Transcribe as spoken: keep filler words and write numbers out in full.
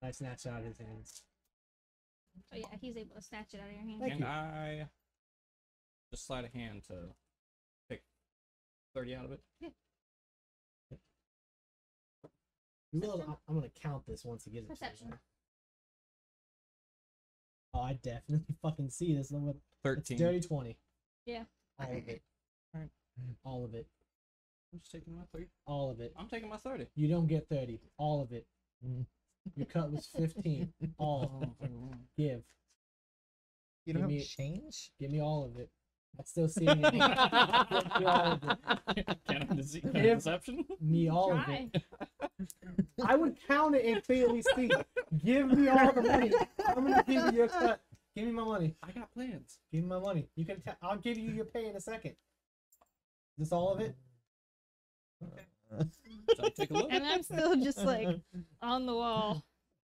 I snatch it out of his hands. Oh yeah, he's able to snatch it out of your hand. Thank and you. I just slide a hand to pick thirty out of it. Yeah. You will, I'm, I'm gonna count this once he gives it. Perception. To me. Oh, I definitely fucking see this. Look what- Thirteen. It's dirty twenty. Yeah. All of it. Alright. All of it. I'm just taking my thirty. All of it. I'm taking my thirty. You don't get thirty. All of it. Your cut was fifteen. All. Give. You don't Give have me- change? Give me all of it. I'm still seeing it. Give me all of it. Can I dece- can I Give deception? Me all Try. of it. I would count it and clearly see. Give me all the money. I'm gonna give you your cut. Give me my money. I got plans. Give me my money. You can. T I'll give you your pay in a second. Is this all of it? Okay. So I take a look. And I'm still just like on the wall.